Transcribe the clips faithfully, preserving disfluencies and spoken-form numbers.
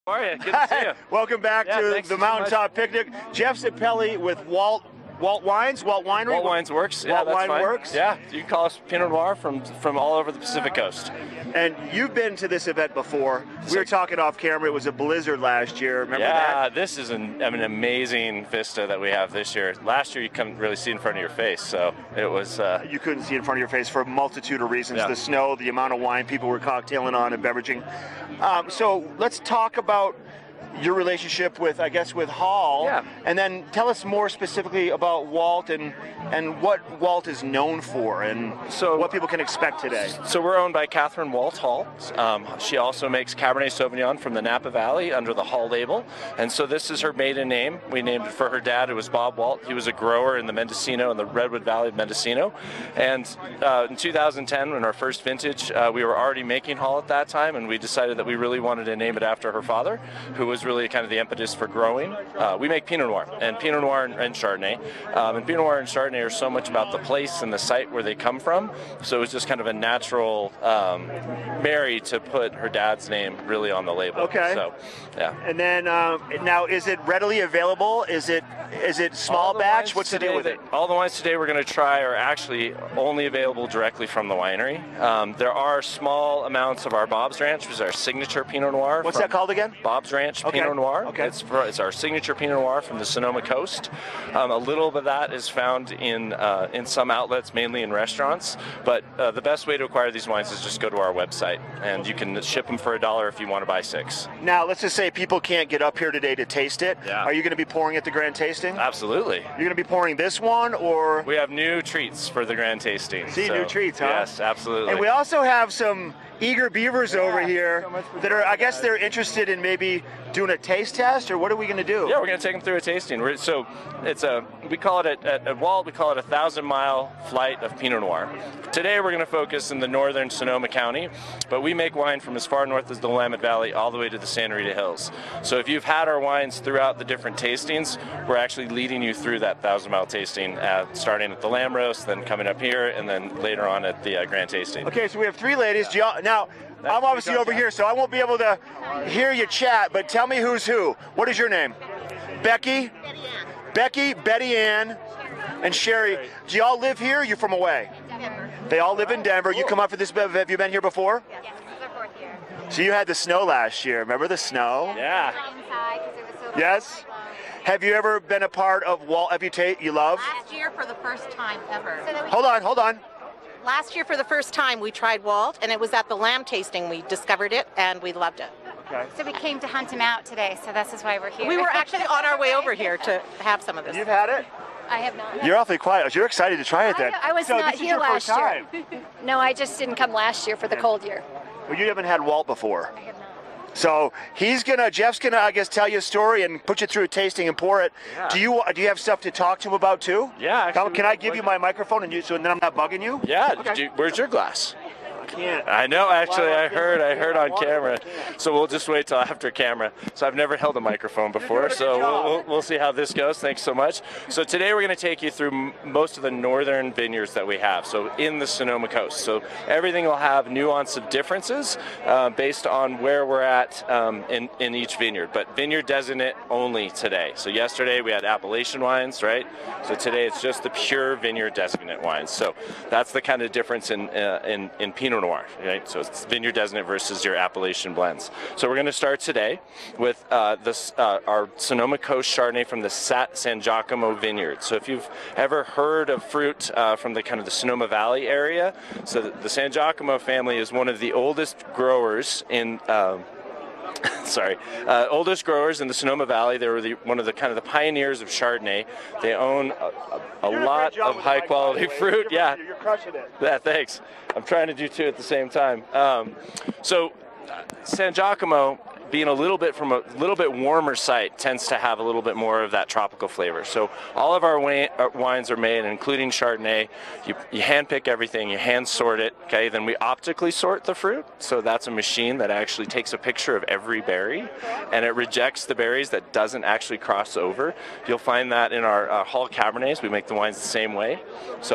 How are you? Good to see you. Welcome back yeah, to the Mountaintop so Picnic. Jeff Zappelli with Walt Walt Wines, Walt Winery. Walt Wines Works. Yeah, Walt that's Wine fine. Works. Yeah, you can call us Pinot Noir from from all over the Pacific Coast. And you've been to this event before. We were talking off camera. It was a blizzard last year. Remember yeah, that? Yeah, this is an, an amazing vista that we have this year. Last year you couldn't really see in front of your face, so it was. Uh, you couldn't see in front of your face for a multitude of reasons. Yeah. The snow, the amount of wine people were cocktailing on and beveraging. Um, so let's talk about your relationship with, I guess, with Hall, yeah. and then tell us more specifically about Walt and and what Walt is known for, and so, what people can expect today. So we're owned by Catherine Walt Hall. Um, she also makes Cabernet Sauvignon from the Napa Valley under the Hall label, and so this is her maiden name. We named it for her dad. It was Bob Walt. He was a grower in the Mendocino, in the Redwood Valley of Mendocino, and uh, in two thousand ten, in our first vintage, uh, we were already making Hall at that time, and we decided that we really wanted to name it after her father, who was really kind of the impetus for growing. Uh, we make Pinot Noir, and Pinot Noir and, and Chardonnay. Um, and Pinot Noir and Chardonnay are so much about the place and the site where they come from, so it was just kind of a natural um, marry to put her dad's name really on the label. Okay. So, yeah. And then, um, now, is it readily available? Is it is it small batch? What's the deal with that, it? All the wines today we're going to try are actually only available directly from the winery. Um, there are small amounts of our Bob's Ranch, which is our signature Pinot Noir. What's that called again? Bob's Ranch okay. Pinot Noir. Okay. It's, for, it's our signature Pinot Noir from the Sonoma Coast. Um, a little bit of that is found in uh, in some outlets, mainly in restaurants. But uh, the best way to acquire these wines is just go to our website, and you can ship them for a dollar if you want to buy six. Now, let's just say people can't get up here today to taste it. Yeah. Are you going to be pouring at the Grand Tasting? Absolutely. You're going to be pouring this one, or? We have new treats for the Grand Tasting. See, so, new treats, huh? Yes, absolutely. And we also have some eager beavers yeah, over here so that are, I guess they're interested in maybe doing a taste test, or what are we going to do? Yeah, we're going to take them through a tasting. We're, so it's a, we call it, at, at, at Walt, we call it a thousand mile flight of Pinot Noir. Today we're going to focus in the northern Sonoma County, but we make wine from as far north as the Willamette Valley all the way to the Santa Rita Hills. So if you've had our wines throughout the different tastings, we're actually leading you through that thousand mile tasting, at, starting at the lamb roast, then coming up here, and then later on at the uh, Grand Tasting. Okay, so we have three ladies. Now, That's I'm obviously over here, so I won't be able to hear you chat, but tell me who's who. What is your name? Becky? Betty Ann. Becky, Betty Ann, and Sherry. Do y'all live here, or are you from away? Denver. They all live in Denver. You come up for this, have you been here before? Yes, this is our fourth year. So you had the snow last year. Remember the snow? Yeah. Inside because it was so Yes? Have you ever been a part of Walt? Have you ta- you love? Last year for the first time ever. So that we Hold on, hold on. Last year for the first time we tried Walt, and it was at the lamb tasting we discovered it, and we loved it. Okay. So we came to hunt him out today, so this is why we're here. We were actually on our way over here to have some of this. You've had it? I have not. You're awfully quiet. You're excited to try it then. I, I was so not this here is your last first time. year. No, I just didn't come last year for the cold year. Well, you haven't had Walt before. I have not. So he's gonna, Jeff's gonna, I guess, tell you a story and put you through a tasting and pour it. Yeah. Do you do you have stuff to talk to him about too? Yeah. Actually, Can, can I give you my microphone and you, so then I'm not bugging you? Yeah. Okay. Do, where's your glass? I can't. I know, actually, I heard, I heard on camera. So we'll just wait till after camera. So I've never held a microphone before, so we'll, we'll, we'll see how this goes. Thanks so much. So today we're going to take you through m- most of the northern vineyards that we have, so in the Sonoma Coast. So everything will have nuance of differences uh, based on where we're at um, in, in each vineyard, but vineyard designate only today. So yesterday we had appellation wines, right? So today it's just the pure vineyard designate wines. So that's the kind of difference in, uh, in, in Pinot Noir, right? So it's vineyard designate versus your appellation blends. So we're going to start today with uh, this, uh, our Sonoma Coast Chardonnay from the Sat San Giacomo vineyard. So if you've ever heard of fruit uh, from the kind of the Sonoma Valley area, so the, the San Giacomo family is one of the oldest growers in. Um, Sorry, uh, oldest growers in the Sonoma Valley. They were the, one of the kind of the pioneers of Chardonnay. They own a, a, a lot of high quality fruit. You're, yeah, you're crushing it. Yeah, thanks. I'm trying to do two at the same time. Um, so, uh, San Giacomo, being a little bit from a little bit warmer site, tends to have a little bit more of that tropical flavor. So all of our wi- uh, wines are made, including Chardonnay. You, you hand pick everything, you hand sort it, okay? Then we optically sort the fruit. So that's a machine that actually takes a picture of every berry, and it rejects the berries that doesn't actually cross over. You'll find that in our uh, Hall Cabernets. We make the wines the same way. So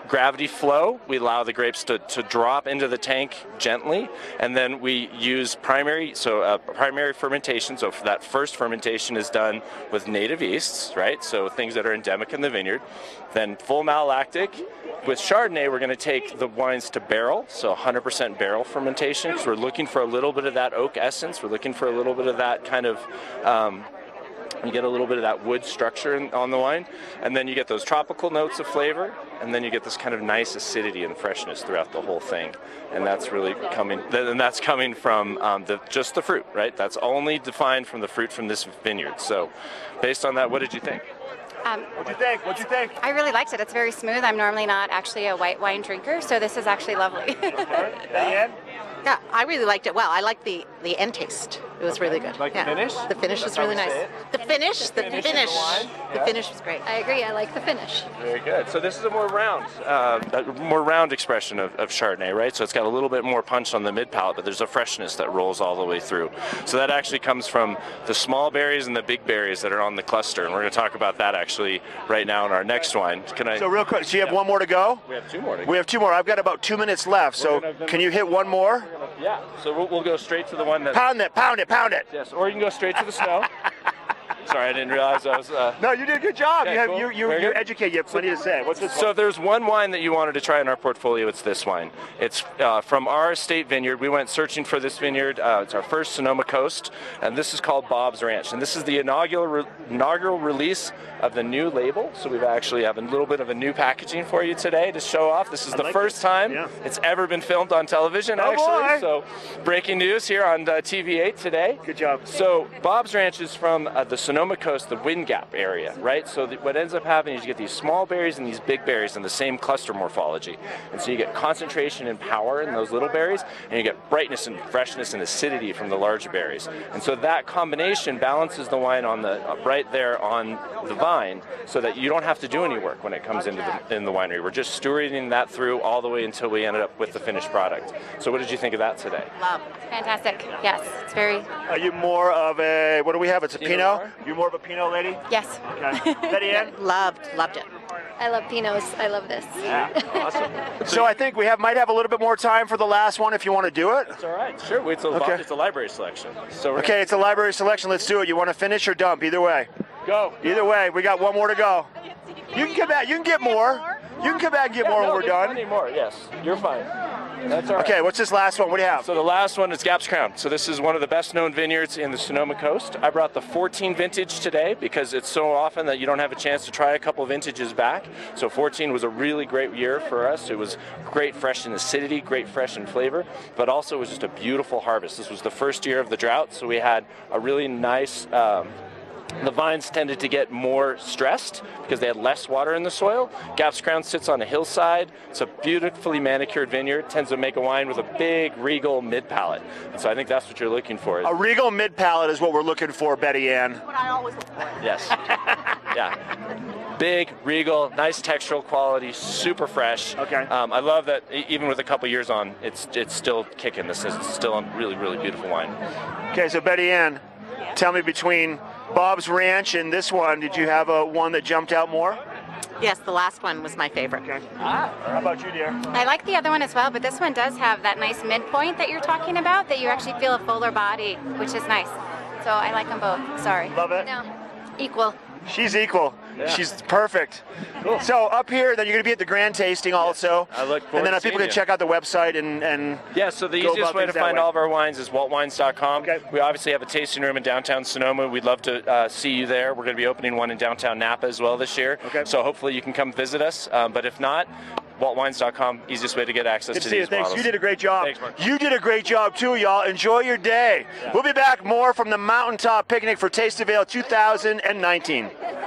gravity flow. We allow the grapes to, to drop into the tank gently, and then we use primary, so uh, primary fermentation. So that first fermentation is done with native yeasts, right? So things that are endemic in the vineyard. Then full malolactic. With Chardonnay, we're going to take the wines to barrel, so one hundred percent barrel fermentation, because we're looking for a little bit of that oak essence. We're looking for a little bit of that kind of, um, you get a little bit of that wood structure in, on the wine, and then you get those tropical notes of flavor, and then you get this kind of nice acidity and freshness throughout the whole thing. And that's really coming, and that's coming from um, the, just the fruit, right? That's only defined from the fruit from this vineyard. So based on that, what did you think? Um, What'd you think? What'd you think? I really liked it. It's very smooth. I'm normally not actually a white wine drinker, so this is actually lovely. Diane? Yeah, I really liked it. Well, I liked the the end taste. It was really good. Like the yeah. finish? The finish was That's how really we nice. say it? The finish, the, finish finish, of the wine? the Yeah. finish was great. I agree. I like the finish. Very good. So this is a more round, uh, a more round expression of, of Chardonnay, right? So it's got a little bit more punch on the mid palate, but there's a freshness that rolls all the way through. So that actually comes from the small berries and the big berries that are on the cluster, and we're going to talk about that actually right now in our next wine. Can I? So real quick, so you have Yeah. one more to go? We have two more. To go. We have two more. I've got about two minutes left, so We're gonna- can you hit one more? Yeah. So we'll, we'll go straight to the one that. Pound it, pound it, pound it. Yes. Or you can go straight to the snow. Sorry, I didn't realize I was. Uh, No, you did a good job. Okay, you have cool. you you Very you're good. educated. You have plenty to say. What's this So one? if there's one wine that you wanted to try in our portfolio, it's this wine. It's uh, from our estate vineyard. We went searching for this vineyard. Uh, it's our first Sonoma Coast, and this is called Bob's Ranch. And this is the inaugural re- inaugural release of the new label. So we've actually have a little bit of a new packaging for you today to show off. This is I the like first this. time Yeah. it's ever been filmed on television, Oh, actually. boy. So breaking news here on uh, T V eight today. Good job. So Bob's Ranch is from uh, the Sonoma Coast, the Wind Gap area, right? So the, what ends up happening is you get these small berries and these big berries in the same cluster morphology. And so you get concentration and power in those little berries, and you get brightness and freshness and acidity from the larger berries. And so that combination balances the wine on the uh, right there on the vine, so that you don't have to do any work when it comes into the, in the winery. We're just stewarding that through all the way until we ended up with the finished product. So what did you think of that today? Love. Fantastic. Yes, it's very, Are you more of a what do we have? It's a Pinot Pinot. Noir? You more of a Pinot lady? yes. Okay. Betty Ann? Loved, loved it. I love Pinots. I love this. Yeah, awesome. So I think we have might have a little bit more time for the last one if you want to do it. It's all right. Sure. Wait till Okay. it's a library selection. So we're Okay, it's a library selection. Let's do it. You want to finish or dump? Either way. gonna go. Either way, we got one more to go. You can come back. You can get more. You can come back and get Yeah, more no, when we're there's done. plenty more. Yes, you're fine. That's all right. Okay, what's this last one? What do you have? So the last one is Gaps Crown. So this is one of the best known vineyards in the Sonoma Coast. I brought the fourteen vintage today because it's so often that you don't have a chance to try a couple vintages back. So fourteen was a really great year for us. It was great fresh in acidity, great fresh in flavor, but also it was just a beautiful harvest. This was the first year of the drought, so we had a really nice um, the vines tended to get more stressed because they had less water in the soil. Gaps Crown sits on a hillside. It's a beautifully manicured vineyard. Tends to make a wine with a big, regal mid-palate. And so I think that's what you're looking for. A regal mid palate is what we're looking for, Betty Ann. What I always look for. Yes. Yeah. Big, regal, nice textural quality, super fresh. Okay. Um, I love that e- even with a couple years on, it's it's still kicking. This is still a really, really beautiful wine. Okay, so Betty Ann, tell me between Bob's Ranch and this one, did you have a one that jumped out more? Yes, the last one was my favorite. Okay. How about you, dear? I like the other one as well, but this one does have that nice midpoint that you're talking about, that you actually feel a fuller body, which is nice. So I like them both. Sorry. Love it. No. Equal. She's equal. Yeah. She's perfect. Cool. So up here, then you're going to be at the grand tasting also. I look forward And then to if people seeing can you. check out the website and, and Yeah, so the Go easiest about way to things that find way. all of our wines is walt wines dot com. Okay. We obviously have a tasting room in downtown Sonoma. We'd love to uh, see you there. We're going to be opening one in downtown Napa as well this year. Okay. So hopefully you can come visit us. Um, but if not, walt wines dot com, easiest way to get access good to to see you. these Thanks. bottles. You did a great job. Thanks, Mark. You did a great job too, y'all. Enjoy your day. We'll be back more from the Mountaintop Picnic for Taste of Ale two thousand nineteen.